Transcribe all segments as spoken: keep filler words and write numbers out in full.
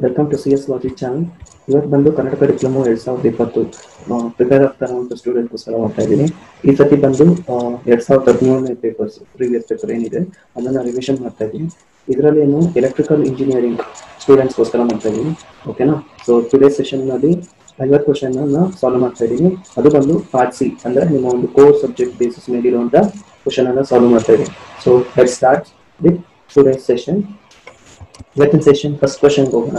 Welcome to C S logic channel. ಇವತ್ತು ಬಂದು Karnataka diploma ಎರಡ್ ಸಾವಿರದ ಇಪ್ಪತ್ತು ಪ್ರಿಪೇರ್ ಆಗ್ತಾ ಇರುವಂಥ ಸ್ಟೂಡೆಂಟ್ಗೋಸ್ಕರ ಮಾಡ್ತಾ ಇದ್ದೀನಿ. ಈ ಸತಿ ಬಂದು ಎರಡ್ ಸಾವಿರದ ಹದಿನೇಳನೇ ಪೇಪರ್ಸ್ ಪ್ರೀವಿಯಸ್ ಪೇಪರ್ ಏನಿದೆ ಅದನ್ನು ರಿವಿಷನ್ ಮಾಡ್ತಾ ಇದ್ದೀನಿ. ಇದರಲ್ಲಿ ಏನು ಎಲೆಕ್ಟ್ರಿಕಲ್ ಇಂಜಿನಿಯರಿಂಗ್ ಸ್ಟೂಡೆಂಟ್ಸ್ಗೋಸ್ಕರ ಮಾಡ್ತಾ ಇದ್ದೀನಿ. ಓಕೆನಾ? ಸೊ ಟುಡೇ ಸೆಷನ್ನಲ್ಲಿ ಐವತ್ತು ಕ್ವಶನ್ ಅನ್ನ ಸಾಲ್ವ್ ಮಾಡ್ತಾ ಇದ್ದೀನಿ. ಅದು ಬಂದು ಪಾರ್ಟ್ ಸಿ ಅಂದರೆ ನಿಮ್ಮ ಒಂದು ಕೋರ್ ಸಬ್ಜೆಕ್ಟ್ ಬೇಸಿಸ್ ಮೇಲೆ ಇರುವಂಥ ಕ್ವಶನ್ ಅನ್ನ ಸಾಲ್ವ್ ಮಾಡ್ತಾ ಇದ್ದೀನಿ. So let's start with today session. Second session, first question ಹೋಗೋಣ.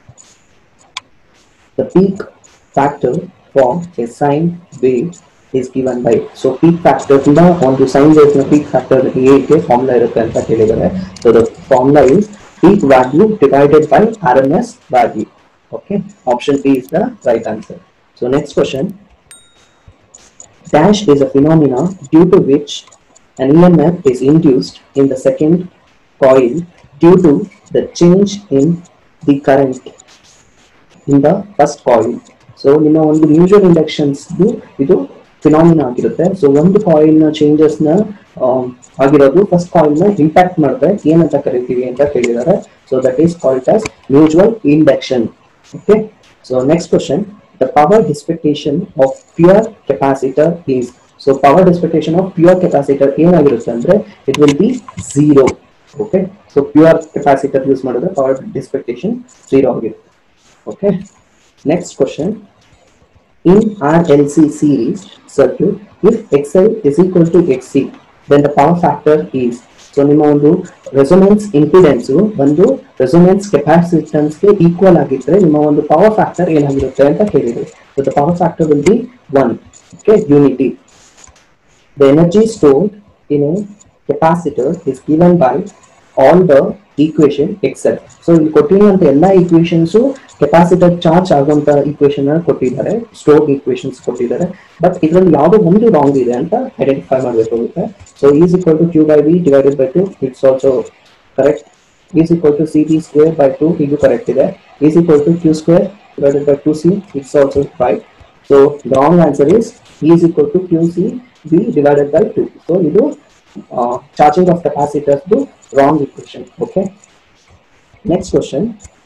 The peak factor for a sine wave is given by. So peak factor ಇಂದ ಒಂದು sine wave ನ peak factor ಹೇಗೆ ಫಾರ್ಮುಲಾ ಇರುತ್ತೆ ಅಂತ ಹೇಳಿದ್ದಾರೆ. So the formula is peak value divided by R M S value. Okay, option B is the right answer. So next question. Dash is a phenomena due to which an E M F is induced in the second coil due to the change in the current in the first coil. So ನಿಮ್ಮ ಒಂದು mutual ಇಂಡಕ್ಷನ್ಸ್ ಇದು phenomena ಆಗಿರುತ್ತೆ. So ಒಂದು coil ನ changes ನ ಆಗಿರೋದು first coil ನ impact ಮಾಡಿದ್ರೆ ಏನಂತ ಕರಿತೀವಿ ಅಂತ ಕೇಳಿದ್ದಾರೆ. So that is called as mutual induction. Okay, so next question. The power dissipation of pure capacitor is. So power dissipation of pure capacitor ಏನಾಗಿರುತ್ತೆ ಅಂದ್ರೆ it will be zero. Okay, so pure capacitor use ಮಾಡಿದ್ರೆ power dissipation zero ಆಗಿರುತ್ತೆ. Okay, next question. In R L C series circuit, if X L is equal to X C, then the power factor is. So ನಿಮ್ಮ ಒಂದು resonance impedance ಒಂದು resonance capacitance ಗೆ equal ಆಗಿದ್ರೆ ನಿಮ್ಮ ಒಂದು power factor ಏನಾಗಿರುತ್ತೆ ಅಂತ ಕೇಳಿದ್ರು. So the power factor will be one. Okay, unity. The energy stored in a capacitor is given by all the equation except. So ಇಲ್ಲಿ ಕೊಟ್ಟಿರುವಂತ ಎಲ್ಲಾ ಈಕ್ವೇಷನ್ಸ್ ಕೆಪಾಸಿಟರ್ ಚಾರ್ಜ್ ಆಗುವಂತ ಈಕ್ವೇಷನ್ ಕೊಟ್ಟಿದ್ದಾರೆ, ಸ್ಟೋರ್ ಈಕ್ವೇಷನ್ಸ್ ಕೊಟ್ಟಿದ್ದಾರೆ. But ಇದರಲ್ಲಿ ಯಾವುದೋ ಒಂದು ರಾಂಗ್ ಇದೆ ಅಂತ ಐಡೆಂಟಿಫೈ ಮಾಡಬೇಕಾಗುತ್ತೆ. So is equal to Q by V divided by two, it's also correct. Is equal to C B square by two, ಇದು ಕರೆಕ್ಟ್ ಇದೆ. Is equal to Q square divided by two C, it's also right. So wrong answer is is equal to Q C B divided by to. So ಇದು Uh, charging of capacitors to wrong equation. Okay, next question.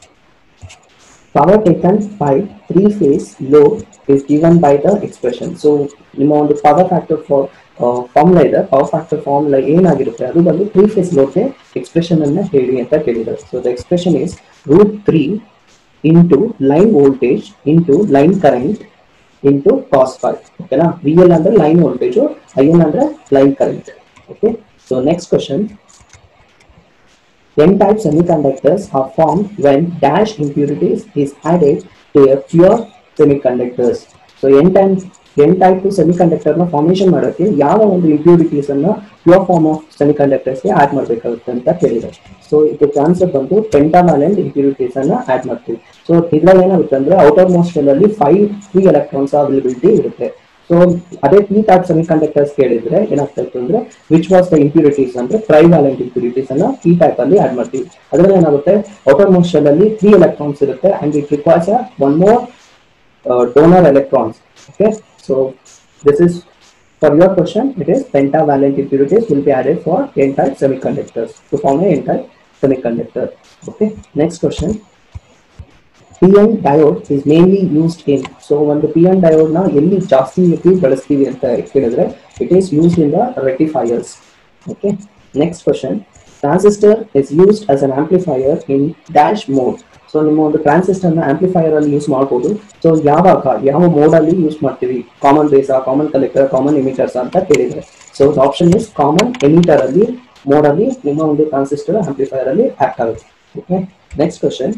Power taken by three phase load is given by the expression. So ನಿಮ್ಮ ಒಂದು power factor for uh, formula ಇದೆ. power factor formula ಏನಾಗಿರುತ್ತೆ ಅದು ಬಂದು three phase load ಗೆ expression ಅನ್ನ ಹೇಳಿ ಅಂತ ಕೇಳಿದ್ದಾರೆ. So the expression is root three into line voltage into line current into cos phi. Okay na? V L ಅಂದ್ರೆ line voltage, I L ಅಂದ್ರೆ line current. Okay, so next question. N-type semiconductors are formed when dash impurities is added to a pure semiconductors. So N-type N-type semiconductor na formation ಮಾಡೋಕೆ ಯಾವ ಒಂದು impurities ಅನ್ನು pure form of semiconductors ಗೆ add ಮಾಡಬೇಕಾಗುತ್ತೆ ಅಂತ ಕೇಳಿದ್ದಾರೆ. So ಇದಕ್ಕೆ answer ಬಂದು pentavalent impurities ಅನ್ನು add ಮಾಡ್ತೀವಿ. ಸೊ ಇದರಲ್ಲಿ ಏನಾಗುತ್ತೆ ಅಂದ್ರೆ outer most shell ಅಲ್ಲಿ five free electrons availability ಇರುತ್ತೆ. ಸೊ ಅದೇ ಪಿ ಟೈಪ್ ಸೆಮಿಕಂಡಕ್ಟರ್ಸ್ ಕೇಳಿದ್ರೆ ಏನಾಗ್ತಾ ಇತ್ತು ಅಂದ್ರೆ ವಿಚ್ ವಾಸ್ ದ ಇಂಪ್ಯೂರಿಟೀಸ್ ಅಂದ್ರೆ ಟ್ರೈವ್ಯಾಲೆಂಟ್ ಇಂಪ್ಯೂರಿಟೀಸ್ ಅನ್ನ ಪಿ ಟೈಪ್ ಅಲ್ಲಿ ಆಡ್ ಮಾಡ್ತೀವಿ. ಅದರಲ್ಲಿ ಏನಾಗುತ್ತೆ ಔಟರ್ ಮೋಸ್ಟ್ ಶೆಲ್ ಅಲ್ಲಿ ತ್ರೀ ಎಲೆಕ್ಟ್ರಾನ್ಸ್ ಇರುತ್ತೆ and it requires one more donor electrons. Okay, so this is for your question. It is pentavalent impurities will be added for n type semiconductors to form a n type semiconductor. Okay, next question. P N diode is mainly used in. So ಒಂದು P N diode ನ ಎಲ್ಲಿ ಜಾಸ್ತಿ ಬಳಸ್ತೀವಿ ಅಂತ ಕೇಳಿದ್ರೆ it is used in the rectifiers. Okay, next question. Transistor is used as an amplifier in dash mode. So ನಿಮ್ಮ ಒಂದು transistor ನ ಆಂಪ್ಲಿಫೈಯರ್ ಅಲ್ಲಿ ಯೂಸ್ ಮಾಡಬಹುದು. ಸೊ ಯಾವಾಗ ಯಾವ ಮೋಡ್ ಅಲ್ಲಿ ಯೂಸ್ ಮಾಡ್ತೀವಿ? Common base, common collector, common emitters ಅಂತ ಕೇಳಿದ್ರೆ so option is common emitter ಅಲ್ಲಿ ಮೋಡ್ ಅಲ್ಲಿ ನಿಮ್ಮ ಒಂದು ಟ್ರಾನ್ಸಿಸ್ಟರ್ ಆಂಪ್ಲಿಫೈಯರ್ ಅಲ್ಲಿ ಆಕ್ಟ್ ಆಗುತ್ತೆ. Okay, next question.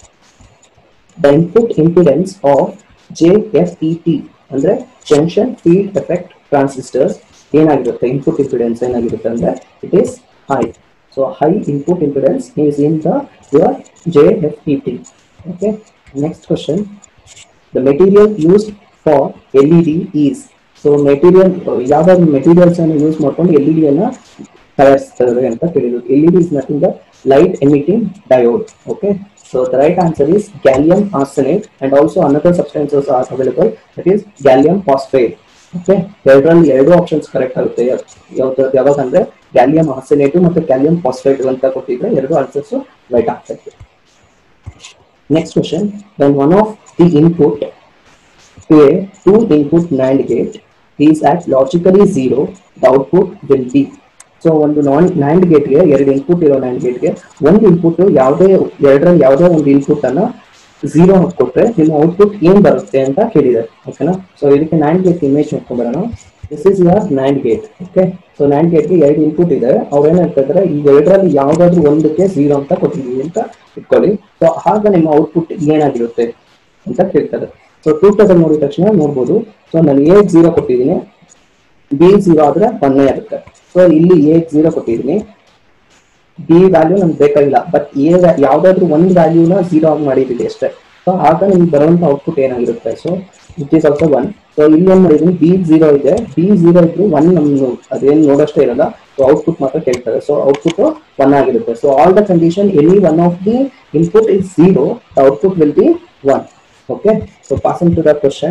The input impedance of J F E T ಅಂದ್ರೆ junction field effect transistors ಏನಾಗಿರುತ್ತೆ? ಇನ್ಪುಟ್ ಇಂಪಿಡೆನ್ಸ್ ಏನಾಗಿರುತ್ತೆ ಅಂದ್ರೆ it is high. So high input impedance is in the your J F E T. Okay, next question. The material used for L E D is. So material ಯಾವ materials ಅನ್ನು use ಮಾಡ್ಕೊಂಡು L E D ಅನ್ನ ತಯಾರಿಸ್ತಾರೆ ಅಂತ ಕೇಳಿದ್ರು. L E D is nothing the light emitting diode. Okay, so the right answer is gallium arsenate and also another substances are available, that is gallium phosphate. Okay, ಎರಡರಲ್ಲಿ ಎರಡು options correct ಆಗುತ್ತೆ. ಯಾವ್ದು ಯಾವಾಗ ಅಂದ್ರೆ ಗ್ಯಾಲಿಯಂ ಆರ್ಸೆನೇಟ್ ಮತ್ತು gallium phosphate ಅಂತ ಕೊಟ್ಟಿದ್ರೆ ಎರಡು ಆನ್ಸರ್ಸ್ ರೈಟ್ ಆಗ್ತದೆ. Next question, when one of the input to a two input NAND gate is at logically zero, the output will be. So ಒಂದು ನಾನ್ ನ್ಯಾಂಡ್ ಗೇಟ್ಗೆ ಎರಡು ಇನ್ಪುಟ್ ಇರೋ ನ್ಯಾಂಡ್ ಗೇಟ್ಗೆ ಒಂದು ಇನ್ಪುಟ್ ಯಾವುದೇ ಎರಡರಲ್ಲಿ ಯಾವುದೇ ಒಂದು ಇನ್ಪುಟ್ ಅನ್ನ ಝೀರೋ ಹಾಕೊಟ್ರೆ ನಿಮ್ಮ ಔಟ್ಪುಟ್ ಏನ್ ಬರುತ್ತೆ ಅಂತ ಕೇಳಿದ್ದಾರೆ. ಓಕೆನಾ. ಸೊ ಇದಕ್ಕೆ ನ್ಯಾಂಡ್ ಗೇಟ್ ಇಮೇಜ್ ನೋಡ್ಕೊಂಡ್ಬರೋಣ. This is your NAND gate. Okay. So NAND ಗೇಟ್ಗೆ ಎರಡು ಇನ್ಪುಟ್ ಇದೆ. ಅವ್ರು ಏನ್ ಹೇಳ್ತಾ ಇದ್ದಾರೆ, ಈ ಎರಡರಲ್ಲಿ ಯಾವ್ದಾದ್ರು ಒಂದಕ್ಕೆ ಝೀರೋ ಅಂತ ಕೊಟ್ಟಿದ್ದೀವಿ ಅಂತ ಇಟ್ಕೊಳ್ಳಿ. ಸೊ ಆಗ ನಿಮ್ಮ ಔಟ್ಪುಟ್ ಏನಾಗಿರುತ್ತೆ ಅಂತ ಕೇಳ್ತಾರೆ. ಸೊ ಟೂ ಟೇಬಲ್ ನೋಡಿದ ತಕ್ಷಣ ನೋಡ್ಬೋದು. ಸೊ ನಾನು ಎ ಝೀರೋ ಕೊಟ್ಟಿದ್ದೀನಿ, ಬಿ ಝೀರೋ ಆದ್ರೆ ಒನ್ನೇ ಇರುತ್ತೆ. ಸೊ ಇಲ್ಲಿ ಎ ಝೀರೋ ಕೊಟ್ಟಿದ್ದೀನಿ, ಬಿ ವ್ಯಾಲ್ಯೂ ನಮ್ಗೆ ಬೇಕಾಗಿಲ್ಲ, ಬಟ್ ಎ ಯಾವ್ದಾದ್ರು ಒಂದು ವ್ಯಾಲ್ಯೂನ ಝೀರೋ ಆಗಿ ಮಾಡಿದ್ದೀವಿ ಅಷ್ಟೇ. ಸೊ ಆಗ ನಿಮ್ಗೆ ಬರುವಂತ ಔಟ್ಪುಟ್ ಏನಾಗಿರುತ್ತೆ, so it is also one. So ಇಲ್ಲಿ ಏನ್ ಮಾಡಿದೀನಿ, ಬಿ ಝೀರೋ ಇದೆ, ಬಿ ಝೀರೋ ಇದ್ರು ಒನ್ ನಮ್ಗೆ ಅದೇನು ನೋಡೋಷ್ಟೇ ಇರಲ್ಲ. ಸೊ ಔಟ್ಪುಟ್ ಮಾತ್ರ ಕೇಳ್ತಾರೆ. ಸೊ ಔಟ್ಪುಟ್ ಒನ್ ಆಗಿರುತ್ತೆ. So all the condition any one of the input is zero, the output will be one. Okay, so passing to the question.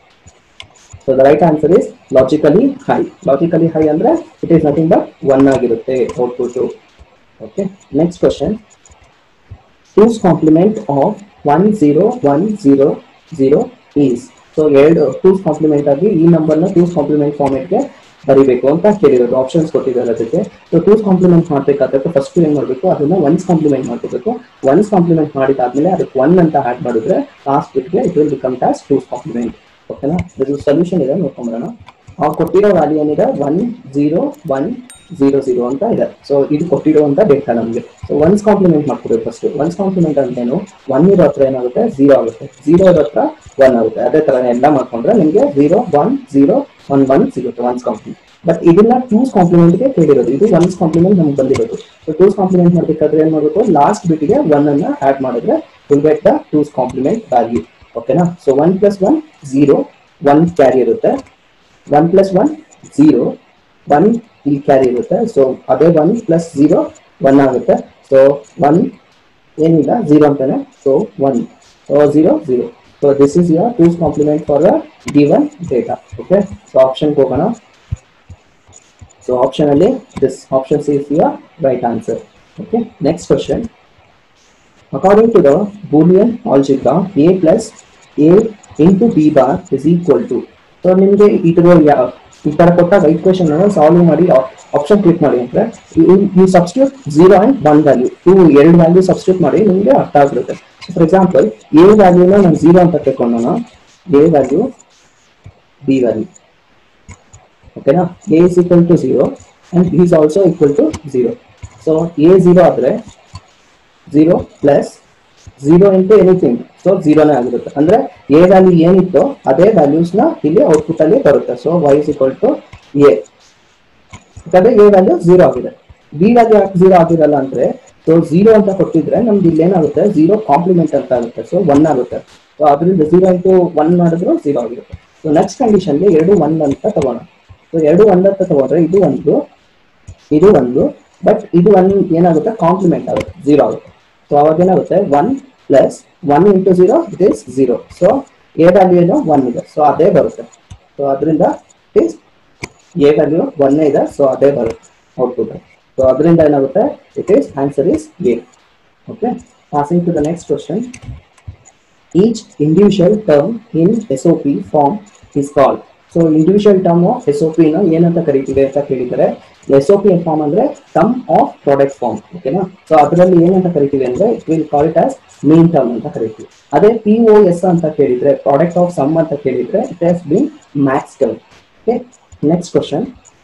So the right answer is logically high. Logically high andre it is nothing but one agirutte output. Okay, next question. Two's complement of one zero one zero zero is. So ಎರಡು two's complement ಆಗಿ ಈ number ನ two's complement format ಗೆ ಬರಿಬೇಕು ಅಂತ ಕೇಳಿರೋದು. Options ಕೊಟ್ಟಿದ್ದಾರೆ ಅದಕ್ಕೆ. So two's complement ಮಾಡಬೇಕಾದ್ರೆ ಫಸ್ಟ್ ಏನ್ ಮಾಡಬೇಕು, ಅದನ್ನ ಒನ್ಸ್ ಕಾಂಪ್ಲಿಮೆಂಟ್ ಮಾಡ್ಕೋಬೇಕು. ಒನ್ಸ್ ಕಾಂಪ್ಲಿಮೆಂಟ್ ಮಾಡಿದಾದ್ಮೇಲೆ ಅದಕ್ಕೆ ಒನ್ ಅಂತ ಆಡ್ ಮಾಡಿದ್ರೆ ಲಾಸ್ಟ್ ಬಿಟ್ಗೆ it will become as two's complement. ಓಕೆನಾ. ಇದು ಸೊಲ್ಯೂಷನ್ ಇದೆ, ನೋಡ್ಕೊಂಡ್ಬರೋಣ. ಅವ್ರು ಕೊಟ್ಟಿರೋ ವ್ಯಾಲ್ಯೂ ಏನಿದೆ one zero one zero zero ಅಂತ ಇದೆ. ಸೊ ಇದು ಕೊಟ್ಟಿರುವಂತ ಡೇಟಾ ನಮಗೆ. ಸೊ ಒನ್ಸ್ ಕಾಂಪ್ಲಿಮೆಂಟ್ ಮಾಡ್ಕೊಬೇಕು ಫಸ್ಟ್. ಒನ್ಸ್ ಕಾಂಪ್ಲಿಮೆಂಟ್ ಅಂತೇನು, ಒನ್ ಇರೋ ಹತ್ರ ಏನಾಗುತ್ತೆ ಝೀರೋ ಆಗುತ್ತೆ, ಝೀರೋ ಇರೋ ಹತ್ರ ಒನ್ ಆಗುತ್ತೆ. ಅದೇ ತರ ಎಲ್ಲ ಮಾಡ್ಕೊಂಡ್ರೆ ನಿಮಗೆ zero one zero one one ಸಿಗುತ್ತೆ ಒನ್ಸ್ ಕಾಂಪ್ಲಿಮೆಂಟ್. ಬಟ್ ಇದನ್ನ ಟೂಸ್ ಕಾಂಪ್ಲಿಮೆಂಟ್ಗೆ ಕೇಳಿರೋದು, ಇದು ಒನ್ಸ್ ಕಾಂಪ್ಲಿಮೆಂಟ್ ನಮ್ಗೆ ಬಂದಿರೋದು. ಸೊ ಟೂಸ್ ಕಾಂಪ್ಲಿಮೆಂಟ್ ಮಾಡಬೇಕಾದ್ರೆ ಏನ್ ಮಾಡಬೇಕು, ಲಾಸ್ಟ್ ಬಿಟ್ಗೆ ಒನ್ ಅನ್ನ ಆಡ್ ಮಾಡಿದ್ರೆ will get the two's complement value. ಓಕೆನಾ. So one plus one zero, one carry ಇರುತ್ತೆ. One plus one zero, one ಇಲ್ಲಿ ಕ್ಯಾರಿ ಇರುತ್ತೆ. ಸೊ ಅದೇ ಒನ್ ಪ್ಲಸ್ ಝೀರೋ ಒನ್ ಆಗುತ್ತೆ. ಸೊ ಒನ್ ಏನಿಲ್ಲ ಝೀರೋ ಅಂತಾನೆ. So one zero zero. So this is your two's complement for the given data. Okay. So option ಹೋಗೋಣ. So option ಅಲ್ಲಿ this option is your right answer. Okay. Next question. According to the Boolean algebra, a plus a into b bar is equal to. So ನಿಮಗೆ ಇದರ ಈ ತರ ಕೊಟ್ಟಾಗ equation ಅನ್ನು solve ಮಾಡಿ option click ಮಾಡಿ ಅಂದ್ರೆ you substitute zero and one value, two ಎರಡು ವ್ಯಾಲ್ಯೂ ಸಬ್ಸ್ಟಿಟ್ಯೂಟ್ ಮಾಡಿ ನಿಮಗೆ ಅರ್ಥ ಆಗಿರುತ್ತೆ. ಫಾರ್ ಎಕ್ಸಾಂಪಲ್ ಎ ವ್ಯಾಲ್ಯೂನ ನಾನು ಝೀರೋ ಅಂತ ತಗೊಂಡೋಣ, ಎ ವ್ಯಾಲ್ಯೂ ಬಿ ವ್ಯಾಲ್ಯೂ. ಓಕೆನಾ. A is equal to zero and B is also equal to zero. So A zero ಆದ್ರೆ zero plus zero into anything, so ಝೀರೋನೇ ಆಗಿರುತ್ತೆ. ಅಂದ್ರೆ ಎ ವ್ಯಾಲ್ಯೂ ಏನಿತ್ತು ಅದೇ ವ್ಯಾಲ್ಯೂಸ್ ನ ಇಲ್ಲಿ ಔಟ್ಪುಟ್ ಅಲ್ಲಿ ಬರುತ್ತೆ. So Y is equal to A. ಯಾಕಂದ್ರೆ ಎ ವ್ಯಾಲ್ಯೂ ಝೀರೋ ಆಗಿದೆ. ಬಿ ವ್ಯಾಲ್ಯೂ ಯಾಕೆ ಝೀರೋ ಆಗಿರಲ್ಲ ಅಂದ್ರೆ, ಸೊ ಝೀರೋ ಅಂತ ಕೊಟ್ಟಿದ್ರೆ ನಮ್ದು ಇಲ್ಲಿ ಏನಾಗುತ್ತೆ ಝೀರೋ ಕಾಂಪ್ಲಿಮೆಂಟ್ ಅಂತ ಆಗುತ್ತೆ. ಸೊ ಒನ್ ಆಗುತ್ತೆ. ಸೊ ಅದರಿಂದ ಝೀರೋ ಇಂಟು ಒನ್ ಮಾಡಿದ್ರು ಝೀರೋ ಆಗಿರುತ್ತೆ. ಸೊ ನೆಕ್ಸ್ಟ್ ಕಂಡೀಷನ್ ಎರಡು ಒನ್ ಅಂತ ತಗೋಣ. ಸೊ ಎರಡು ಒನ್ ಅಂತ ತಗೊಂಡ್ರೆ ಇದು ಒಂದು ಇದು ಒಂದು, ಬಟ್ ಇದು ಒನ್ ಏನಾಗುತ್ತೆ ಕಾಂಪ್ಲಿಮೆಂಟ್ ಆಗುತ್ತೆ, ಝೀರೋ ಆಗುತ್ತೆ. ಸೊ ಅವಾಗ ಏನಾಗುತ್ತೆ one plus one into zero it is zero. So A value ಏನು ಒನ್ ಇದೆ, ಸೊ ಅದೇ ಬರುತ್ತೆ. ಸೊ ಅದರಿಂದ it is A value one ಇದೆ, ಸೊ ಅದೇ ಬರುತ್ತೆ ಔಟ್ಪುಟ್. ಸೊ ಅದರಿಂದ ಏನಾಗುತ್ತೆ it is answer is A. Okay. Passing to the next question. Each individual term in S O P form is called. So individual term of S O P ನ ಏನಂತ ಕರೀತೀವಿ ಅಂತ ಕೇಳಿದರೆ, S O P form ಅಂದ್ರೆ sum of product form. ಓಕೆನಾ. So ಅದರಲ್ಲಿ ಏನಂತ ಕರಿತೀವಿ ಅಂದ್ರೆ it will call it as main term ಅಂತ ಕರಿತೀವಿ. ಅದೇ ಪಿ ಒ ಎಸ್ ಅಂತ ಕೇಳಿದ್ರೆ, ಪ್ರಾಡಕ್ಟ್ ಆಫ್ ಸಮ್ ಅಂತ ಕೇಳಿದ್ರೆ it has been max term. Okay. Next question.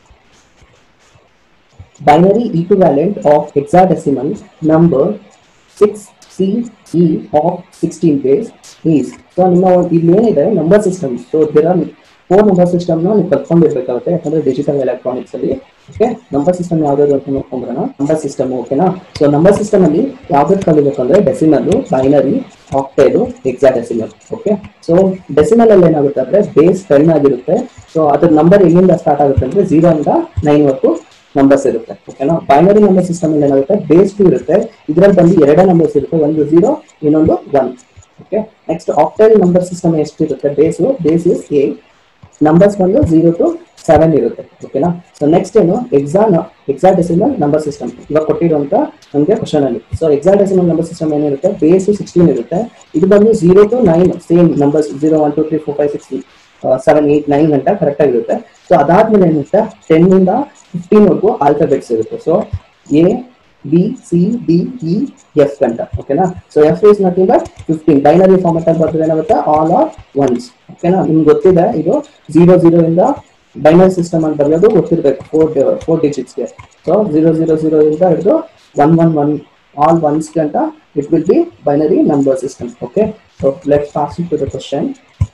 Binary equivalent of hexadecimal number six C E of sixteen base is. So ನಿಮ್ಮ ಇಲ್ಲಿ ಏನಿದೆ number system. So there are four number system ನ ನೀವು ಕಲ್ತ್ಕೊಂಡಿರ್ಬೇಕಾಗುತ್ತೆ, ಯಾಕಂದ್ರೆ digital electronics ಅಲ್ಲಿ. Okay. Number system ಯಾವ್ದಾದ್ರು ಅಂತ ನೋಡ್ಕೊಂಡ್ಬರೋಣ. Number system. ಓಕೆನಾ. ಸೊ ನಂಬರ್ ಸಿಸ್ಟಮ್ ಅಲ್ಲಿ ಯಾವ್ದು ಕಲಿಬೇಕಂದ್ರೆ decimal, binary, octal, hexadecimal. Okay. So decimal ಅಲ್ಲಿ ಏನಾಗುತ್ತೆ ಅಂದ್ರೆ ಬೇಸ್ ಟೆನ್ ಆಗಿರುತ್ತೆ. ಸೊ ಅದ್ರ ನಂಬರ್ ಎಲ್ಲಿಂದ ಸ್ಟಾರ್ಟ್ ಆಗುತ್ತೆ ಅಂದ್ರೆ ಝೀರೋ ಇಂದ ನೈನ್ ವರೆಗೂ ನಂಬರ್ಸ್ ಇರುತ್ತೆ. ಓಕೆನಾ. ಬೈನರಿ ನಂಬರ್ ಸಿಸ್ಟಮ್ ಅಲ್ಲಿ ಏನಾಗುತ್ತೆ ಬೇಸ್ ಟು ಇರುತ್ತೆ, ಇದರಲ್ಲಿ ಬಂದು ಎರಡೇ ನಂಬರ್ಸ್ ಇರುತ್ತೆ, ಒಂದು ಝೀರೋ ಇನ್ನೊಂದು one. Okay. Next octal number system ಎಷ್ಟಿರುತ್ತೆ, base base is eight, numbers ಬಂದು ಝೀರೋ ಟು ಸೆವೆನ್ ಇರುತ್ತೆ ಓಕೆನಾ. ಸೊ ನೆಕ್ಸ್ಟ್ ಏನು ಎಕ್ಸಾ ಎಕ್ಸಾಡೆಸಿಮಲ್ ನಂಬರ್ ಸಿಸ್ಟಮ್ ಇವಾಗ ಕೊಟ್ಟಿರುವಂತ ನಮಗೆ ಕ್ವಶನ್ ಅಲ್ಲಿ. ಸೊ ಎಕ್ಸಾಡೆಸಿಮಲ್ ನಂಬರ್ ಸಿಸ್ಟಮ್ ಏನಿರುತ್ತೆ ಬೇಸ್ ಸಿಕ್ಸ್ಟೀನ್ ಇರುತ್ತೆ. ಇದು ಬಂದು zero to nine same numbers zero one two three four five six seven eight nine ಗಂಟ ಕರೆಕ್ಟ್ ಆಗಿರುತ್ತೆ. ಸೊ ಅದಾದ್ಮೇಲೆ ಏನಿರುತ್ತೆ ಟೆನ್ ಇಂದ ಫಿಫ್ಟೀನ್ ವರ್ಗು ಆಲ್ಫಾಬೆಟ್ಸ್ ಇರುತ್ತೆ. So A B C D E F ಗಂಟ ಓಕೆನಾ. So F is nothing but fifteen binary format ಅಲ್ಲಿ ಬರ್ತದೆ ಏನಾಗುತ್ತೆ ಆಲ್ ಆರ್ ಒನ್ಸ್ ಓಕೆನಾ. ನಿಮ್ಗೆ ಗೊತ್ತಿದೆ ಇದು ಜೀರೋ ಜೀರೋ ಇಂದ ಬೈನರಿ ಸಿಸ್ಟಮ್ ಅಂತ ಬರೆಯೋದು ಗೊತ್ತಿರಬೇಕು ಫೋರ್ ಫೋರ್ ಡಿಜಿಟ್ಸ್ಗೆ. ಸೊ ಜೀರೋ ಜೀರೋ ಜೀರೋ ಇಂದ ಹಿಡಿದು one one one all ones ಗಂಟ it will be binary number system okay. So let's pass to the question.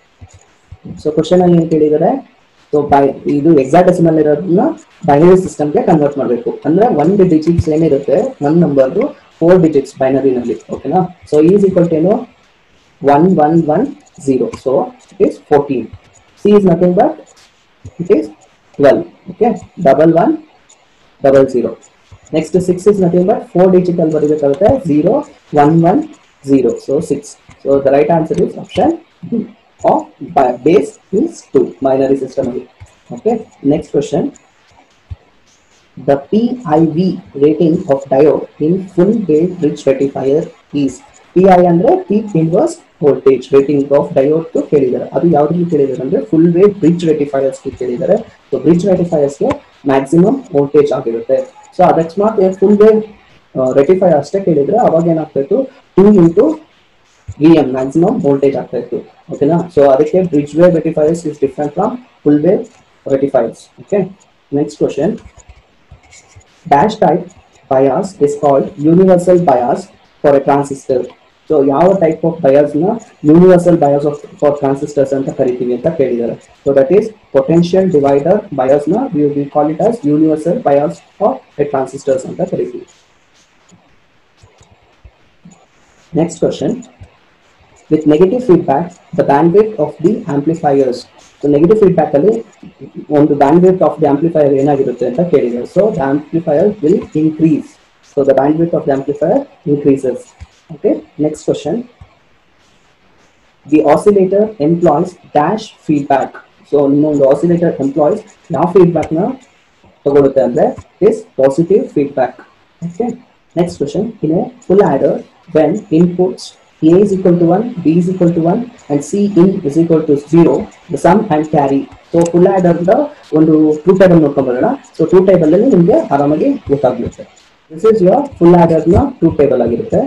So question ಅಲ್ಲಿ ಏನು ಕೇಳಿದರೆ ಸೊ ಬೈ ಇದು ಎಕ್ಸಾಡೆಸಿಮಲ್ ಇರೋದನ್ನ ಬೈನರಿ ಸಿಸ್ಟಮ್ಗೆ ಕನ್ವರ್ಟ್ ಮಾಡಬೇಕು ಅಂದ್ರೆ ಒಂದು ಡಿಜಿಟ್ಸ್ ಏನಿರುತ್ತೆ ಒನ್ ನಂಬರ್ ಫೋರ್ ಡಿಜಿಟ್ಸ್ ಬೈನರಿನಲ್ಲಿ ಓಕೆನಾ. ಸೊ ಈಸ್ ಈಕ್ವಲ್ ಟು ಏನು one one one zero. So it is fourteen. C is nothing but it is twelve okay. Double one double zero. Next six is nothing but four digit ಅಲ್ಲಿ ಬರೀಬೇಕಾಗುತ್ತೆ zero one one zero. So six. So the right answer is option B. Of base is two binary system. Okay. Next question. The P I V rating of diode in full wave bridge rectifier is P I ಅಂದ್ರೆ peak inverse voltage rating of diode to ಕೇಳಿದ್ದಾರೆ. ಅದು ಯಾವ್ದ್ರಲ್ಲಿ ಕೇಳಿದ್ದಾರೆ ಅಂದ್ರೆ full wave bridge rectifiers ಗೆ ಕೇಳಿದ್ದಾರೆ. So bridge rectifiers ಗೆ maximum voltage ಆಗಿರುತ್ತೆ. ಸೊ ಅಕಸ್ಮಾತ್ full wave rectifier ಅಷ್ಟೇ ಕೇಳಿದ್ರೆ ಅವಾಗ ಏನಾಗ್ತಿತ್ತು two into V M maximum voltage ಆಗ್ತಾ ಇತ್ತು ಓಕೆನಾ. ಸೊ ಅದಕ್ಕೆ bridge wave rectifiers is different from full wave rectifiers okay. Next question. Dash type bias is called universal bias for a transistor. So ಯಾವ type of bias ನ universal bias of for transistors ಅಂತ ಕರಿತೀವಿ ಅಂತ ಕೇಳಿದ್ದಾರೆ. So that is potential divider bias ನ we we call it as universal bias for a transistors ಅಂತ ಕರಿತೀವಿ. Next question. With negative feedback, the bandwidth of the amplifiers. So negative feedback ಅಲ್ಲಿ ಒಂದು bandwidth of the amplifier ಏನಾಗಿರುತ್ತೆ ಅಂತ ಕೇಳಿದ್ದಾರೆ. So the amplifier will increase. So the bandwidth of the amplifier increases. Okay. Next question. The oscillator employs dash feedback. So the oscillator employs ಯಾವ feedback ನ ತಗೊಳುತ್ತೆ ಅಂದ್ರೆ is positive feedback. Okay. Next question. In a full adder, when inputs A is equal to one, B is equal to one, and C in is equal to zero, the sum and carry. So full adder the ಒಂದು true table ನೋಡ್ಕೊಂಡ್ಬರೋಣ. So true table ಅಲ್ಲಿ ನಿಮಗೆ ಆರಾಮಾಗಿ ಗೊತ್ತಾಗ್ಬಿಡುತ್ತೆ. This is your full adder ನ true table ಆಗಿರುತ್ತೆ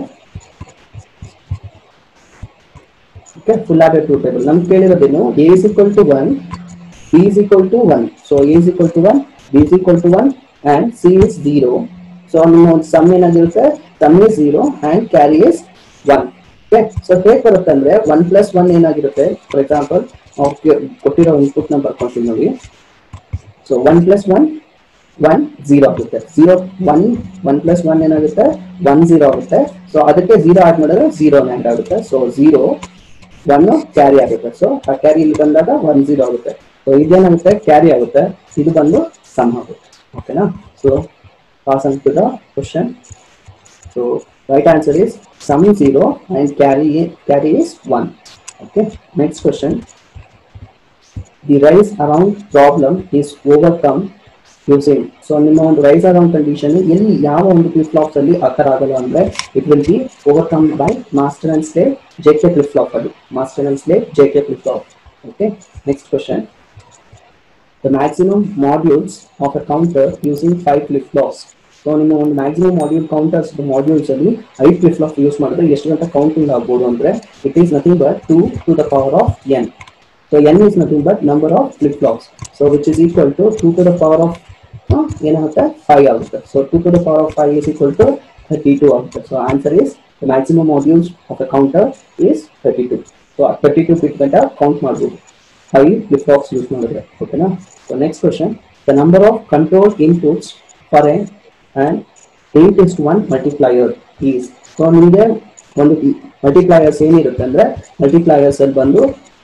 okay. Full adder true table ನಮ್ಗೆ ಕೇಳಿರೋದೇನು A is equal to one, B is equal to one. So A is equal to one, B is equal to one, and C is zero. So ನಿಮ್ಮ sum ಏನಾಗಿರುತ್ತೆ sum is zero and carry is one. So ಹೇಗೆ ಬರುತ್ತೆ ಅಂದ್ರೆ one plus one ಏನಾಗಿರುತ್ತೆ for example ಕೊಟ್ಟಿರೋ input ನ ಬರ್ಕೊಂತೀವಿ ನೋಡಿ. So one plus one one zero ಆಗುತ್ತೆ. Zero one one plus one ಏನಾಗುತ್ತೆ ಒನ್ ಜೀರೋ ಆಗುತ್ತೆ. ಸೊ ಅದಕ್ಕೆ ಜೀರೋ ಆಡ್ ಮಾಡಿದ್ರೆ ಜೀರೋ ಆ್ಯಡ್ ಆಗುತ್ತೆ. ಸೊ ಜೀರೋ ಒನ್ ಕ್ಯಾರಿ ಆಗುತ್ತೆ. ಸೊ ಆ ಕ್ಯಾರಿ ಇಲ್ಲಿ ಬಂದಾಗ ಒನ್ ಜೀರೋ ಆಗುತ್ತೆ. ಸೊ ಇದೇನಾಗುತ್ತೆ ಕ್ಯಾರಿ ಆಗುತ್ತೆ. ಇದು ಬಂದು ಸಮ್ ಆಗುತ್ತೆ ಓಕೆನಾ. So pass on to the question. So right answer is sum is zero and carry carry is one. Okay. Next question. The rise around problem is overcome using. So ನಿಮ್ಮ ಒಂದು rise around condition ಎಲ್ಲಿ ಯಾವ ಒಂದು flip flops ಅಲ್ಲಿ ಆತರ ಆಗಲ್ಲ ಅಂದ್ರೆ it will be overcome by master and slave J K flip flop ಅಲ್ಲಿ master and slave J K flip flop. Okay. Next question. The maximum modules of a counter using five flip flops. So ನಿಮ್ಮ ಒಂದು maximum module counters modules ಅಲ್ಲಿ ಐದು flip flop use ಮಾಡಿದ್ರೆ ಎಷ್ಟು ಗಂಟೆ counting ಆಗ್ಬೋದು ಅಂದ್ರೆ it is nothing but two to the power of N. So N is nothing but number of flip flops. So which is equal to two to the power of ಏನಾಗುತ್ತೆ five ಆಗುತ್ತೆ. So two to the power of five is equal to thirty two ಆಗುತ್ತೆ. So answer is the maximum modules of a counter is thirty two. So thirty two bit ಗಂಟೆ count ಮಾಡ್ಬೋದು five flip flops use ಮಾಡಿದ್ರೆ ಓಕೆನಾ. So next question. The number of control inputs for a and eight is to one multiplier is. So ನಿಮಗೆ ಒಂದು multipliers ಏನಿರುತ್ತೆ ಅಂದ್ರೆ multipliers ಅಲ್ಲಿ ಬಂದು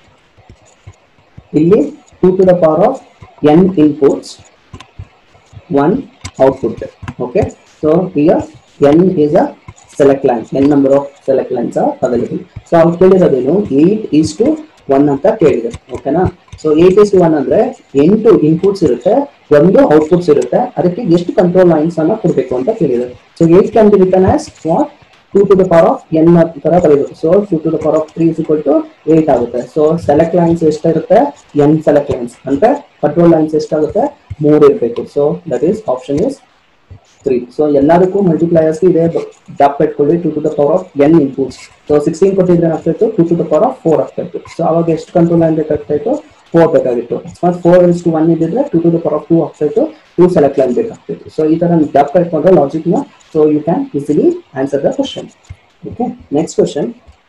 ಇಲ್ಲಿ two to the power of N inputs one output okay. So ಈಗ N is a select line, n number of select lines are available. So ಅವ್ರು ಕೇಳಿರೋದೇನು ಏಟ್ is to ಒನ್ ಅಂತ ಕೇಳಿದೆ ಓಕೆನಾ. So eight is to one ಅಂದ್ರೆ ಎಂಟು inputs ಇರುತ್ತೆ, ಒಂದು ಔಟ್ಪುಟ್ಸ್ ಇರುತ್ತೆ, ಅದಕ್ಕೆ ಎಷ್ಟು ಕಂಟ್ರೋಲ್ ಲೈನ್ಸ್ ಅನ್ನ ಕೊಡಬೇಕು ಅಂತ ಕೇಳಿದ್ದಾರೆ. So eight can be written as what two to the power of N ತರ ಬರೀಬೇಕು. So two to the power of three is equal to eight ಆಗುತ್ತೆ. ಸೊ ಸೆಲೆಕ್ಟ್ ಲೈನ್ಸ್ ಎಷ್ಟಿರುತ್ತೆ, ಎನ್ ಸೆಲೆಕ್ಟ್ ಲೈನ್ಸ್ ಅಂದ್ರೆ control lines ಎಷ್ಟಾಗುತ್ತೆ, ಮೂರು ಇರಬೇಕು. So that is option is three. So ಎಲ್ಲದಕ್ಕೂ multipliers ಇದೆ ಗ್ಯಾಪ್ ಇಟ್ಕೊಳ್ಳಿ, two to the power of N inputs. So sixteen ಕೊಟ್ಟಿದ್ರೆ ಆಗ್ತಾಯಿತ್ತು, two to the power of four ಆಗ್ತಾಯಿತ್ತು. ಸೊ ಅವಾಗ ಎಷ್ಟು ಕಂಟ್ರೋಲ್ ಲೈನ್ ಬೇಕಾಗ್ತಾಯಿತ್ತು, ಫೋರ್ ಬೇಕಾಗಿತ್ತು. ಅಕಸ್ಮಾತ್ ಫೋರ್ ಇಸ್ ಟು ಒನ್ ಇದ್ದಿದ್ರೆ two to the power of two ಆಗ್ತಾಯಿತ್ತು, ಟೂ ಸೆಲೆಕ್ಟ್ ಲೈನ್ ಬೇಕಾಗ್ತಿತ್ತು. ಸೊ ಈ ತರ ಗ್ಯಾಪ್ ಇಟ್ಕೊಂಡ್ರೆ ಲಾಜಿಕ್ನ, so you can easily answer the question. Okay, next question.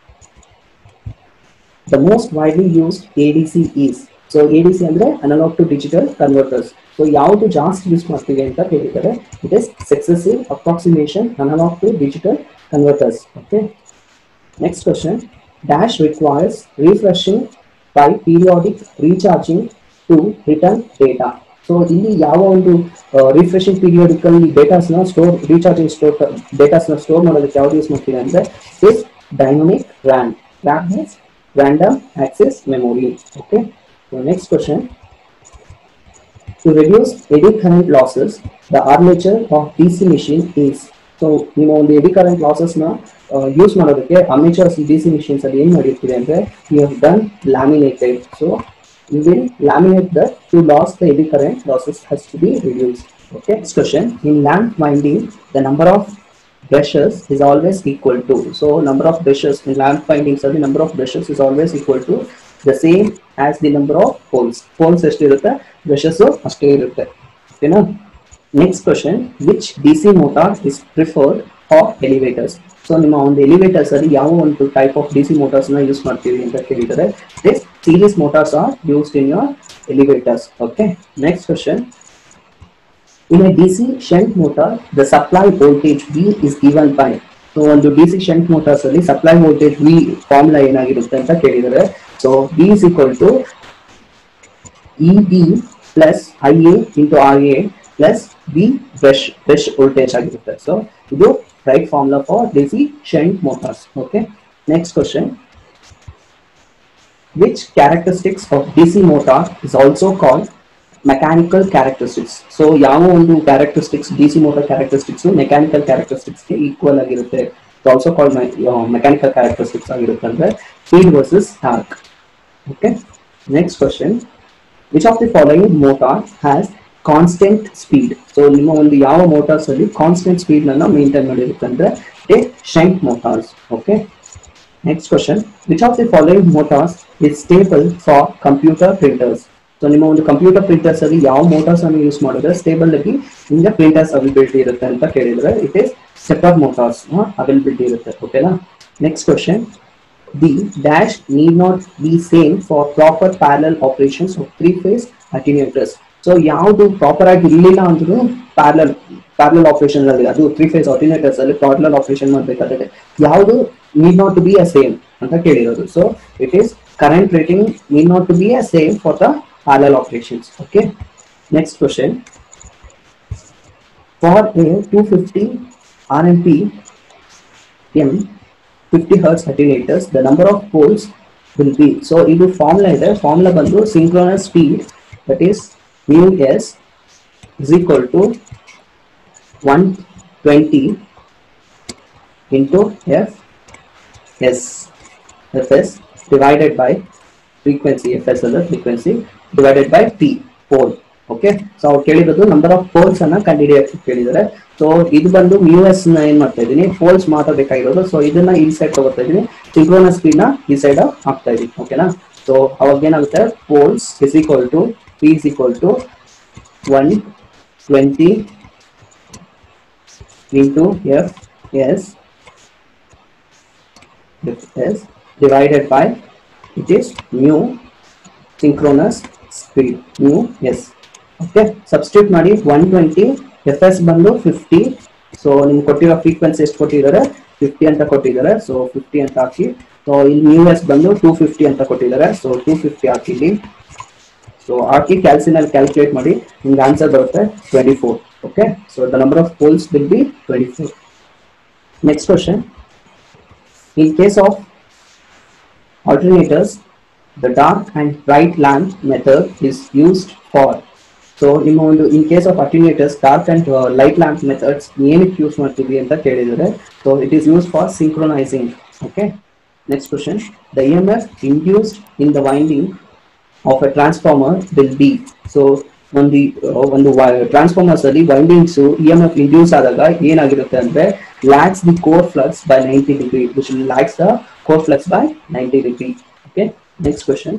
The most widely used A D C is. So A D C ಅಂದ್ರೆ analog to digital converters. So ಯಾವುದು ಜಾಸ್ತಿ use ಮಾಡ್ತೀವಿ ಅಂತ ಹೇಳಿದ್ದಾರೆ. It is successive approximation analog to digital converters. Okay, next question. Dash requires refreshing by periodic recharging to return data. So ಇಲ್ಲಿ ಯಾವ ಒಂದು refreshing periodical ಡೇಟಾಸ್ನ ಸ್ಟೋರ್ ರೀಚಾರ್ಜಿಂಗ್ ಸ್ಟೋರ್ ಡೇಟಾಸ್ನ ಸ್ಟೋರ್ ಮಾಡೋದಕ್ಕೆ ಯಾವ್ದು ಯೂಸ್ ಮಾಡ್ತೀವಿ ಅಂದ್ರೆ is dynamic RAM. RAM means random access memory. Okay, so next question. To reduce eddy current losses, the armature of D C machine is. So you know the eddy current losses na uh, use ಮಾಡೋದಕ್ಕೆ armatures D C machines ಅಲ್ಲಿ ಏನು ಮಾಡಿರ್ತೀವಿ ಅಂದ್ರೆ we have done laminated. So you will laminate that to loss the eddy current losses has to be reduced. Okay, next question. In lamp winding, the number of brushes is always equal to. So number of brushes in lamp winding, so the number of brushes is always equal to the same as the number of poles. Poles ಎಷ್ಟು ಇರುತ್ತೆ, brushes ಅಷ್ಟೇ ಇರುತ್ತೆ. ಓಕೆನಾ. Next question. Which D C motor is preferred for elevators. So ನಿಮ್ಮ ಒಂದು elevators ಅಲ್ಲಿ ಯಾವ ಒಂದು type of D C motors ನ ಯೂಸ್ ಮಾಡ್ತೀವಿ ಅಂತ ಕೇಳಿದರೆ this series motors are used in your elevators. Okay, next question. In a D C shunt motor, the supply voltage V is given by. So ಒಂದು D C shunt motors ಅಲ್ಲಿ supply voltage V formula ಏನಾಗಿರುತ್ತೆ ಅಂತ ಕೇಳಿದರೆ, so V is equal to E B plus I A into R A plus V brush brush voltage ಆಗಿರುತ್ತೆ. So ಇದು right formula for D C shunt motors. Okay, next question. Which characteristics of D C motor is also called mechanical characteristics. So ಯಾವ ಒಂದು characteristics D C motor characteristics mechanical ಕ್ಯಾರೆಕ್ಟರಿಸ್ಟಿಕ್ಸ್ಗೆ equal ಆಗಿರುತ್ತೆ, also called mechanical characteristics ಆಗಿರುತ್ತೆ ಅಂದ್ರೆ speed versus torque. Okay, next question. Which of the following motor has constant speed. So ನಿಮ್ಮ ಒಂದು ಯಾವ motors ಅಲ್ಲಿ ಕಾನ್ಸ್ಟೆಂಟ್ ಸ್ಪೀಡ್ ಅನ್ನ ಮೇಂಟೈನ್ ಮಾಡಿರುತ್ತೆ ಅಂದ್ರೆ it shunt motors. Okay, next question. Which of the following motors is stable for computer printers. So ನಿಮ್ಮ ಒಂದು computer printers ಅಲ್ಲಿ ಯಾವ ಮೋಟಾರ್ಸ್ ಅನ್ನು ಯೂಸ್ ಮಾಡಿದ್ರೆ ಸ್ಟೇಬಲ್ ಆಗಿ ನಿಮಗೆ ಪ್ರಿಂಟರ್ಸ್ ಅವೈಲಬಿಲಿಟಿ ಇರುತ್ತೆ ಅಂತ ಕೇಳಿದ್ರೆ it is stepper motors availability ಇರುತ್ತೆ. ಓಕೆನಾ. Next question. The dash need not be same for proper parallel operations of three phase attenuators. So ಯಾವುದು ಪ್ರಾಪರ್ ಆಗಿ ಇರಲಿಲ್ಲ ಅಂದ್ರೂ ಪ್ಯಾರಲಲ್ ಪ್ಯಾರಲಲ್ ಆಪರೇಷನ್ ಅಲ್ಲಿ ಅದು ತ್ರೀ ಫೇಸ್ ಅಟೆನ್ಯೂಟರ್ಸ್ ಅಲ್ಲಿ ಪ್ಯಾರಲಲ್ ಆಪರೇಷನ್ ಮಾಡಬೇಕಾದ್ರೆ ಯಾವುದು need not to be a same ಅಂತ ಕೇಳಿರೋದು. So it is current rating need not to be a same for the parallel operations. Okay, next question. For a two fifty R M P M fifty hertz attenuators, the number of poles will be. So ಇದು formula ಇದೆ, formula ಬಂದು synchronous speed, that is mu s is equal to one twenty into f s fs divided by frequency. Fs is the frequency divided by p pole. Okay, so ಅವ್ರು ಕೇಳಿರೋದು number of poles ಅನ್ನ ಕಂಡುಹಿಡಿಯಕ್ಕೆ ಕೇಳಿದ್ದಾರೆ. So ಇದು ಬಂದು mu s ನ ಏನ್ ಮಾಡ್ತಾ ಇದೀನಿ, poles ಮಾತ್ರ ಬೇಕಾಗಿರೋದು. ಸೊ ಇದನ್ನ ಈ ಸೈಡ್ ತಗೋತಾ ಇದೀನಿ, ಸಿಂಕ್ರೋನಸ್ ಸ್ಪೀಡ್ ನ ಈ ಸೈಡ್ ಹಾಕ್ತಾ ಇದೀನಿ. ಓಕೆನಾ. ಸೊ ಅವಾಗ ಏನಾಗುತ್ತೆ, poles is equal to p is equal to one twenty into f s s divided by it is mu synchronous speed mu s. Okay, substitute ಮಾಡಿ one twenty, fs ಬಂದು fifty. So ನಿಮ್ಗೆ ಕೊಟ್ಟಿರೋ frequency ಎಷ್ಟು ಕೊಟ್ಟಿದ್ದಾರೆ, fifty ಅಂತ ಕೊಟ್ಟಿದ್ದಾರೆ. So fifty ಅಂತ ಹಾಕಿ. ಸೊ ಇಲ್ಲಿ mu s ಬಂದು two fifty ಅಂತ ಕೊಟ್ಟಿದ್ದಾರೆ. ಸೊ two fifty ಹಾಕಿ ಇಲ್ಲಿ. ಸೊ ಹಾಕಿ ಕ್ಯಾಲ್ಸಿನಲ್ಲಿ ಕ್ಯಾಲ್ಕುಲೇಟ್ ಮಾಡಿ ನಿಮ್ಗೆ ಆನ್ಸರ್ ಬರುತ್ತೆ twenty-four. Okay, so the number of poles will be twenty-four. Next question. In case of alternators, the dark and bright lamp method is used for. So ನಿಮ್ಮ ಒಂದು in case of attenuators dark and uh, light lamp methods ಏನಕ್ಕೆ use ಮಾಡ್ತೀವಿ ಅಂತ ಕೇಳಿದರೆ, so it is used for synchronizing. Okay, next question. The E M F induced in the winding of a transformer will be. So ಒಂದು ಒಂದು transformers ಅಲ್ಲಿ windings E M F induce ಆದಾಗ ಏನಾಗಿರುತ್ತೆ ಅಂದ್ರೆ lacks the core flux by ninety degree, which lacks the core flux by ninety degree. Okay, next question.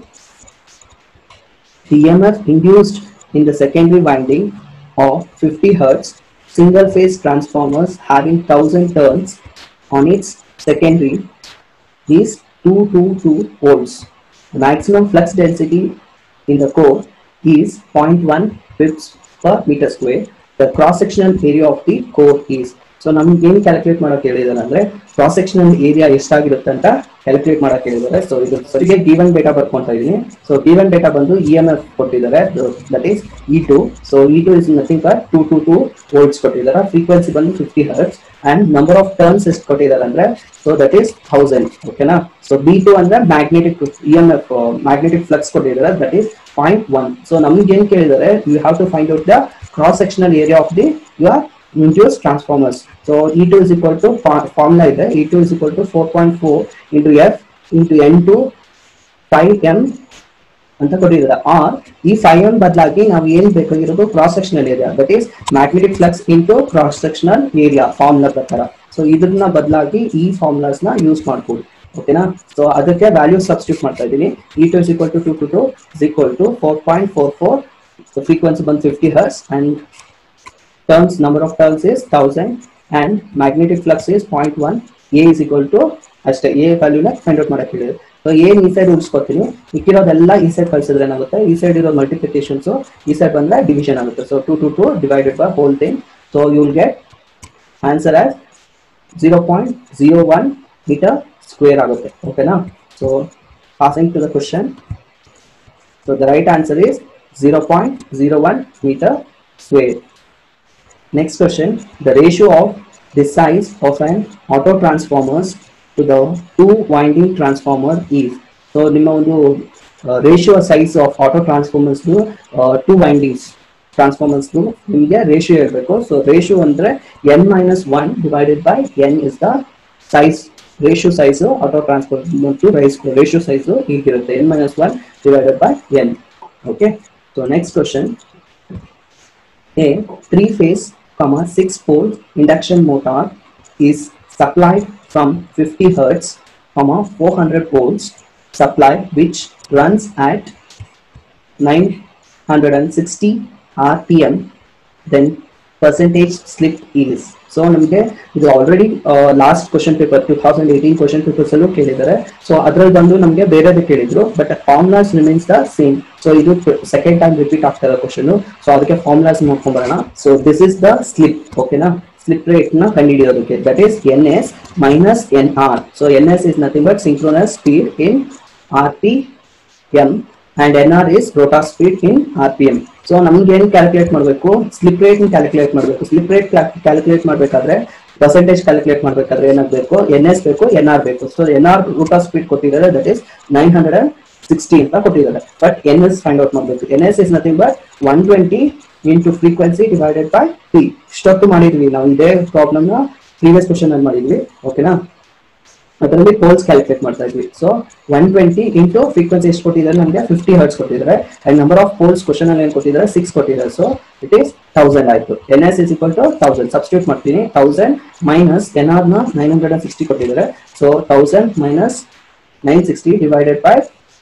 The E M F induced in the secondary winding of fifty hertz single phase transformers having one thousand turns on its secondary is two hundred twenty-two volts. The maximum flux density in the core is zero point one pips per meter square. The cross sectional area of the core is. So ನಮಗೆ ಏನು calculate ಮಾಡೋಕೆ ಹೇಳಿದಾರೆ ಅಂದ್ರೆ cross sectional area ಎಷ್ಟಾಗಿರುತ್ತೆ ಅಂತ calculate ಮಾಡೋಕೆ ಹೇಳಿದ್ದಾರೆ. So ಇದು ಸರಿಗೆ ಗಿವನ್ ಡೇಟಾ ಬರ್ಕೊಂತಾ ಇದೀನಿ. ಸೊ ಗಿವನ್ ಡೇಟಾ ಬಂದು ಇ ಎಂ ಎಫ್ ಕೊಟ್ಟಿದ್ದಾರೆ, that is E two. So E two is nothing but two two two volts ಕೊಟ್ಟಿದ್ದಾರೆ. ಫ್ರೀಕ್ವೆನ್ಸಿ ಬಂದು fifty hertz and number of turns ಎಷ್ಟು ಕೊಟ್ಟಿದ್ದಾರೆ ಅಂದ್ರೆ ಸೊ ದಟ್ ಈಸ್ ಥೌಸಂಡ್. ಓಕೆನಾ. So B two ಅಂದ್ರೆ magnetic E M F magnetic flux ಕೊಟ್ಟಿದ್ದಾರೆ, that is point one. So ನಮ್ಗೆ ಏನ್ ಕೇಳಿದ್ದಾರೆ, you have to find out the cross sectional area of the your induced transformers. So E two is equal to formula ಇದೆ, E two is equal to four point four into F into N to five M ಅಂತ ಕೊಟ್ಟಿದ್ದಾರೆ. R ಈ five M ಬದಲಾಗಿ ನಾವು ಏನ್ ಬೇಕಾಗಿರೋದು cross sectional area, that is magnetic flux into cross sectional area formula ಪ್ರಕಾರ. So ಇದನ್ನ ಬದಲಾಗಿ ಈ ಫಾರ್ಮುಲಾಸ್ ನ ಯೂಸ್ ಮಾಡ್ಬೋದು. ಓಕೆನಾ. ಸೊ ಅದಕ್ಕೆ ವ್ಯಾಲ್ಯೂ ಸಬ್ಸ್ಟಿಟ್ಯೂಟ್ ಮಾಡ್ತಾ ಇದ್ದೀನಿ. E two is equal to two to two is equal to four point four four. So frequency ಬಂದು fifty hertz and turns, number of turns is one thousand and magnetic flux is zero point one. A is equal to ಅಷ್ಟೇ, A ವ್ಯಾಲ್ಯೂನ find out ಮಾಡಕ್ಕೆ ಹೇಳಿದ್ರು. So ಏನ್ ಈ side ಉಳಿಸ್ಕೊತೀನಿ, ಮಿಕ್ಕಿರೋದೆಲ್ಲ ಈ side ಕಳಿಸಿದ್ರೆ ಏನಾಗುತ್ತೆ, ಈ ಸೈಡ್ ಇರೋ ಮಲ್ಟಿಪ್ಲಿಕೇಶನ್ಸ್ ಈ ಸೈಡ್ ಬಂದ್ರೆ ಡಿವಿಷನ್ ಆಗುತ್ತೆ. So two two two divided by whole thing. So you will get answer as zero point zero one metre square ಆಗುತ್ತೆ. ಓಕೆನಾ. So passing to the question. So the right answer is zero point zero one meter square. Next question. The ratio of the size of an auto transformers to the two winding transformer is. So ನಿಮ್ಮ ಒಂದು ratio size of auto transformers two windings transformers ನಿಮಗೆ ratio ಇರಬೇಕು. So ratio ಅಂದ್ರೆ N minus one divided by N is the size. Ratio size auto transformer to ratio size ಹೀಗಿರುತ್ತೆ, N minus one divided by N. Okay. So next question. A three phase six pole induction motor is supplied from fifty hertz four hundred volts supply, which runs at nine hundred sixty R P M. Then percentage slip is. So ನಮಗೆ ಇದು already last question paper two thousand eighteen question papers ಅಲ್ಲೂ ಕೇಳಿದ್ದಾರೆ. So ಅದ್ರಲ್ಲಿ ಬಂದು ನಮಗೆ ಬೇರೆದೇ ಕೇಳಿದ್ರು, but formulas remains the same. So ಇದು ಸೆಕೆಂಡ್ ಟೈಮ್ ರಿಪೀಟ್ ಆಗ್ತಾ ಇರೋ ಕ್ವಶನ್. ಸೊ ಅದಕ್ಕೆ ಫಾರ್ಮುಲಾಸ್ ನೋಡ್ಕೊಂಡ್ಬರೋಣ. So this is the slip. ಓಕೆನಾ. ಸ್ಲಿಪ್ ರೇಟ್ ನ ಕಂಡುಹಿಡಿಯೋದಕ್ಕೆ, that is N S minus N R. So N S is nothing but synchronous speed in R P M and N R is rotor speed in R P M. So ನಮಗೆ ಏನು calculate ಮಾಡಬೇಕು, slip rate calculate ಮಾಡಬೇಕು. Slip rate calculate ಮಾಡಬೇಕಾದ್ರೆ percentage calculate ಮಾಡಬೇಕಾದ್ರೆ ಏನಾಗಬೇಕು, N S ಬೇಕು, N R ಬೇಕು. So N R rotor speed ಕೊಟ್ಟಿದ್ದಾರೆ, that is nine hundred sixty ಅಂತ ಕೊಟ್ಟಿದ್ದಾರೆ. But N S find out ಮಾಡಬೇಕು. N S is nothing but one twenty into frequency divided by T. ಇಷ್ಟೊತ್ತು ಮಾಡಿದ್ವಿ ನಾವು, ಇದೇ ಪ್ರಾಬ್ಲಮ್ ನ ಪ್ರೀವಿಯಸ್ ಕ್ವಶನ್ ಅಲ್ಲಿ ಮಾಡಿದ್ವಿ. ಓಕೆನಾ. ಅದರಲ್ಲಿ ಪೋಲ್ಸ್ ಕ್ಯಾಲ್ಕುಲೇಟ್ ಮಾಡ್ತಾ ಇದ್ವಿ. So one twenty into frequency ಎಷ್ಟು ಕೊಟ್ಟಿದ್ದಾರೆ, ನಮಗೆ ಫಿಫ್ಟಿ ಹರ್ಟ್ಸ್ ಕೊಟ್ಟಿದ್ದಾರೆ. And number of poles question ಅಲ್ಲಿ ಏನು ಕೊಟ್ಟಿದ್ದಾರೆ, ಸಿಕ್ಸ್ ಕೊಟ್ಟಿದ್ದಾರೆ. ಸೊ ಇಟ್ ಈಸ್ ತೌಸಂಡ್ ಆಯ್ತು. N S is equal to thousand substitute ಮಾಡ್ತೀನಿ. ತೌಸಂಡ್ ಮೈನಸ್ ಎನ್ ಆರ್ ನ ನೈನ್ ಹಂಡ್ರೆಡ್ ಅಂಡ್ ಸಿಕ್ಸ್ಟಿ ಕೊಟ್ಟಿದ್ದಾರೆ. So thousand minus nine sixty divided by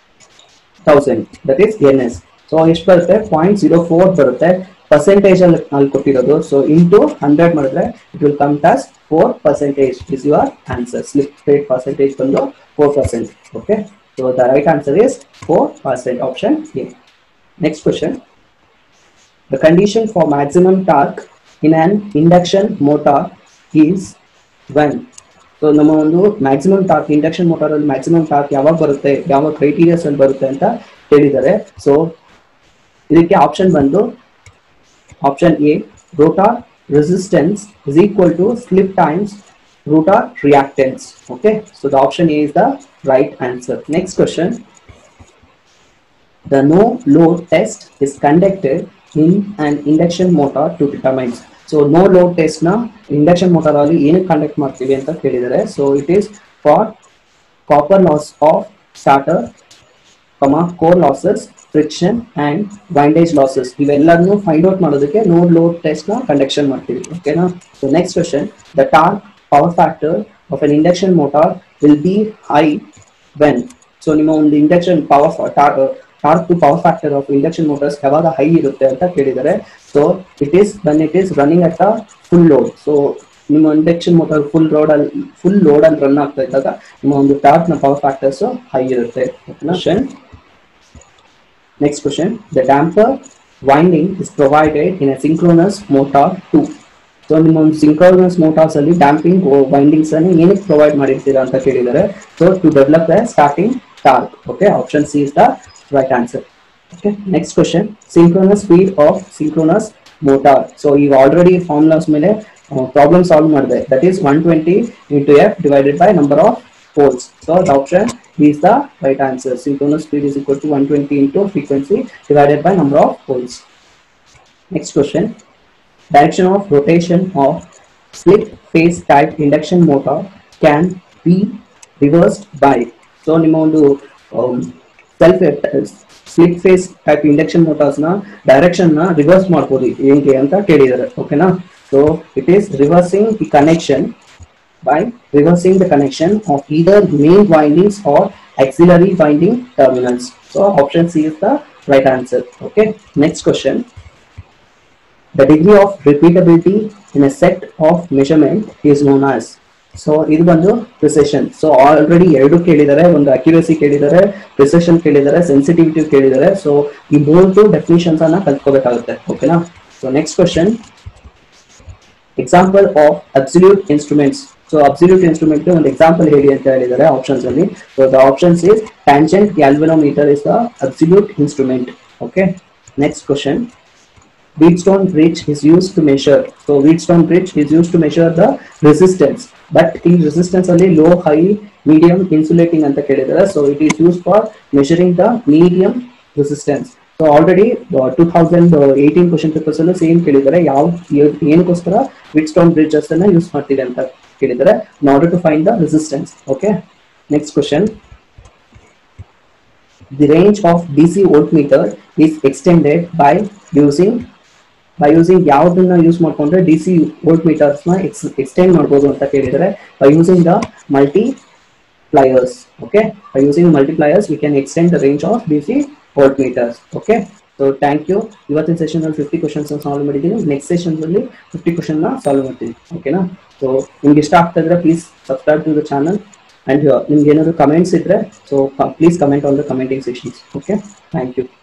thousand, that is N S. So ಎಷ್ಟು ಬರುತ್ತೆ, point zero four ಬರುತ್ತೆ. Percentage ಅಲ್ಲಿ ಅಲ್ಲಿ ಕೊಟ್ಟಿರೋದು. So into hundred ಮಾಡಿದ್ರೆ it will come as four percentage is your answer. Slip rate percentage ಬಂದು four percent. Okay. So the right answer is four percent, option A. Next question. The condition for maximum torque in an induction motor is when. So ನಮ್ಮ ಒಂದು maximum torque induction motor ಅಲ್ಲಿ maximum torque ಯಾವಾಗ ಬರುತ್ತೆ, ಯಾವ criterias ಅಲ್ಲಿ ಬರುತ್ತೆ ಅಂತ ಹೇಳಿದ್ದಾರೆ. ಸೊ ಇದಕ್ಕೆ ಆಪ್ಷನ್ ಬಂದು option A, rotor resistance is equal to slip times rotor reactance. Okay, so the option A is the right answer. Next question. The no load test is conducted in an induction motor to determine. So no load test na induction motor alli ಏನು conduct ಮಾಡ್ತೀವಿ ಅಂತ ಕೇಳಿದರೆ. So it is for copper loss of starter, comma core losses, friction and windage losses. ಇವೆಲ್ಲವನ್ನು find out ಮಾಡೋದಕ್ಕೆ no load test na conduction ಮಾಡ್ತೀವಿ. Okay na? So next question, the torque power factor of an induction motor will be high when. So ನಿಮ್ಮ ಒಂದು induction power torque to power factor of induction motors ಯಾವಾಗ high ಇರುತ್ತೆ ಅಂತ ಕೇಳಿದ್ದಾರೆ. So it is when it is running at a full load. So ನಿಮ್ಮ induction motor full road ಅಲ್ಲಿ full load ಅಲ್ಲಿ run ಆಗ್ತಾ ಇದ್ದಾಗ ನಿಮ್ಮ ಒಂದು ಟಾರ್ಕ್ ನ ಪವರ್ ಫ್ಯಾಕ್ಟರ್ಸ್ ಹೈ ಇರುತ್ತೆ. Next question, the damper winding is provided in a synchronous motor to. So ನಿಮ್ಮ ಒಂದು ಸಿಂಕ್ರೋನಸ್ ಮೋಟಾರ್ಸ್ ಅಲ್ಲಿ ಡ್ಯಾಂಪಿಂಗ್ ವೈಂಡಿಂಗ್ಸ್ ಅನ್ನು ಏನಕ್ಕೆ ಪ್ರೊವೈಡ್ ಮಾಡಿರ್ತೀರಾ ಅಂತ ಕೇಳಿದ್ದಾರೆ. So to develop the starting torque. Okay, option C is the right answer. Okay, next question, synchronous speed of synchronous motor. So ಈಗ already formulas ಮೇಲೆ ಪ್ರಾಬ್ಲಮ್ ಸಾಲ್ವ್ ಮಾಡಿದೆ. That is one twenty into F divided by number of poles. So the option is the right answer. Synchronous speed is equal to one twenty into frequency divided by number of poles. Next question, direction of rotation of split phase type induction motor can be reversed by. So ನಿಮ್ಮ ಒಂದು self split phase type induction motors na direction na reverse ಮಾಡ್ಬೋದು ಹೇಗೆ ಅಂತ ಕೇಳಿದ್ದಾರೆ. ಓಕೆನಾ? So it is reversing the connection by reversing the connection of either main windings or auxiliary winding terminals. So option C is the right answer. Okay, next question, the degree of repeatability in a set of measurement is known as. So ಇದು ಬಂದು precision. So already ಎರಡು ಕೇಳಿದ್ದಾರೆ, ಒಂದು accuracy ಕೇಳಿದ್ದಾರೆ, precision ಕೇಳಿದ್ದಾರೆ, sensitivity ಕೇಳಿದ್ದಾರೆ. So ಈ ಮೂರು definitions ಅನ್ನ ಕಲ್ತ್ಕೋಬೇಕಾಗುತ್ತೆ. ಓಕೆನಾ? So next question, example of absolute instruments. So absolute instrument ಒಂದು example ಹೇಳಿ ಅಂತ ಹೇಳಿದ್ದಾರೆ ಆಪ್ಷನ್ಸ್ ಅಲ್ಲಿ. So the options is tangent galvanometer is the absolute instrument. Okay, next question, Wheatstone bridge is used to measure. So Wheatstone bridge is used to measure the resistance, but in resistance only low, high, medium insulating anta kelidare. So it is used for measuring the medium resistance. So already uh, two thousand eighteen question papers allu same kelidare, yav ಏನಕ್ಕೋಸ್ಕರ Wheatstone bridge ಅನ್ನು use ಮಾಡ್ತಿದೆ ಅಂತ ಕೇಳಿದರೆ, in order to find the resistance. Okay, next question, the range of D C voltmeter is extended by using by using ಯಾವುದನ್ನ use ಮಾಡ್ಕೊಂಡ್ರೆ D C voltmeters ನ extend ಮಾಡಬಹುದು ಅಂತ ಕೇಳಿದರೆ, by using the multipliers. Okay, by using multipliers we can extend the range of D C voltmeters. Okay, so thank you. ಇವತ್ತಿನ session ಅಲ್ಲಿ fifty questions solve ಮಾಡಿದ್ದೀನಿ. Next session ಅಲ್ಲಿ fifty question ನ solve ಮಾಡ್ತೀನಿ. ಓಕೆನಾ? ಸೊ ನಿಮ್ಗೆ ಇಷ್ಟ ಆಗ್ತಾ ಇದ್ರೆ please subscribe to the channel, and ನಿಮ್ಗೆ ಏನಾದ್ರು ಕಮೆಂಟ್ಸ್ ಇದ್ರೆ so please comment on the commenting sections. Okay, thank you.